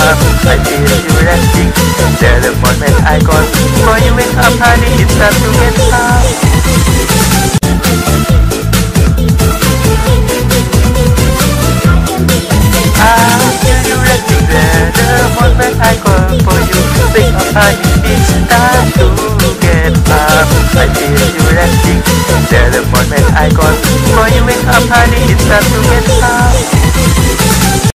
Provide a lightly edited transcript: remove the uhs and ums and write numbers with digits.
up, I feel you resting. The moment I call for you wake up, honey, it's time to get up. I feel you resting there. The moment I call for you wake up, honey, it's time to get up. I feel you resting there. The moment I call for you wake up, honey, it's time to get up.